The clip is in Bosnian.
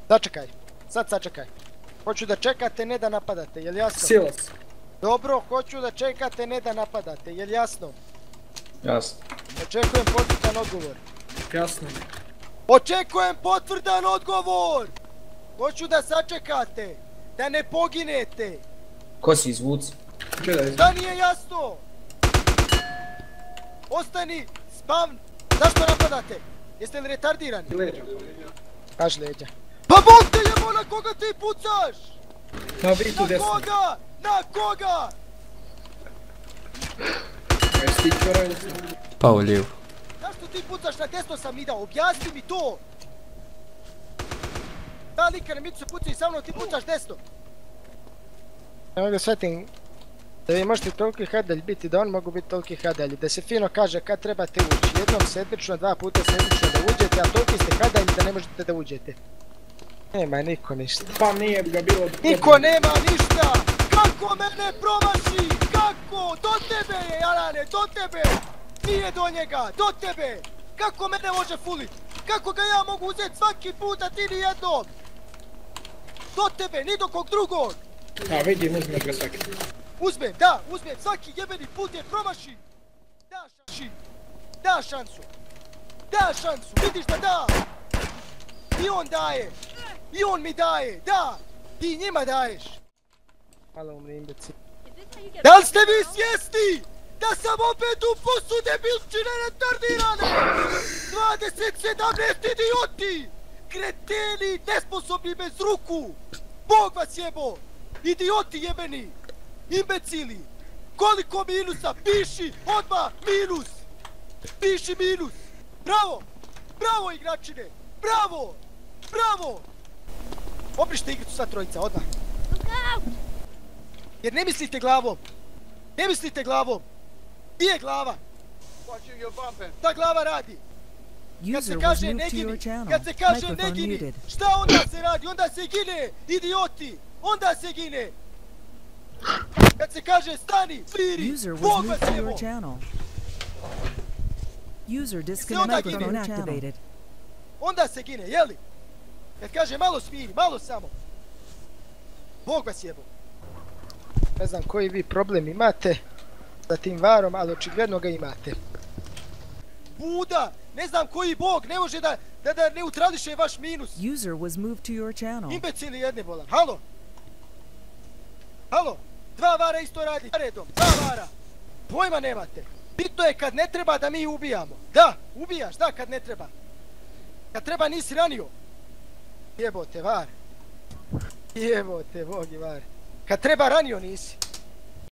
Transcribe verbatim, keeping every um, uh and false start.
Sačekaj, sad sačekaj. Hoću da čekate, ne da napadate, jel jasno? Silas. Dobro, hoću da čekate, ne da napadate, jel jasno? Jasno. Očekujem potvrdan odgovor. Jasno. Očekujem potvrdan odgovor! Hoću da sačekate, da ne poginete. Ko si izvuci? Gledaj. Da nije jasno! Ostani, spavn. Zašto napadate? Jeste li retardirani? Leđa. Kaž leđa. Pa Bog te jebo, na koga ti pucaš? Na vi tu Na desno. koga? Na koga? Jesi ti čora ili sam? Pa u lijevu. Zašto ti pucaš na desno sam mi dao? Objasni mi to! Da lika na mitu se puca i sa mnom ti pucaš desno. Ne mogu da shvatim da vi možete toliki hadalj biti, da on mogu biti toliki hadalji, da se fino kaže kad trebate ući, jednom sedmično, dva puta sedmično da uđete, a toliki ste hadalji da ne možete da uđete. Nema niko ništa. Pa nije ga bilo... Niko nema ništa! Kako mene promaši? Kako? Do tebe je, Jarane, do tebe! Nije do njega, do tebe! Kako mene može fulit? Kako ga ja mogu uzeti svaki put, a ti nijednom? Do tebe, ni do kog drugog! A vidim, uzmeš ga svaki. Uzmem, da, uzmem, svaki jebeni put je promaši! Da šansi! Da šansu! Da šansu, vidiš da da! I on daje! I on mi daje, da! Ti njima daješ! Hvala umri imbecil. Da li ste vi svjesni da sam opet u pusu debilčine retardirane? dvadeset sedamnaest idioti! Kreteni, nesposobni bez ruku! Bog vas jebo! Idioti jebeni! Imbecili! Koliko minusa? Piši odmah minus! Piši minus! Bravo! Bravo igračine! Bravo! Bravo! Obrište igricu sad trojica, odmah! Jer ne mislite glavom! Ne mislite glavom! Gdje je glava? Ta glava radi! Kad se kaže ne gini, kad se kaže ne gini, šta onda se radi? Onda se gine, idioti! Onda se gine! Kad se kaže stani, miri, Bog vas jebo! Onda se gine, jeli? Kad kaže malo smiri, malo samo. Bog vas jebo. Ne znam koji vi problem imate sa tim varom, ali očigledno ga imate. Buda! Ne znam koji Bog ne može da, da, da neutrališe vaš minus. Imbecili jedne bolan. Halo? Halo? Dva vara isto radi. Redom. Dva vara. Pojma nemate. Bitno je kad ne treba da mi ubijamo. Da, ubijaš, da, kad ne treba. Kad treba nisi ranio. Jebote, var. Jebote, Bogi, var. Kad treba ranio nisi.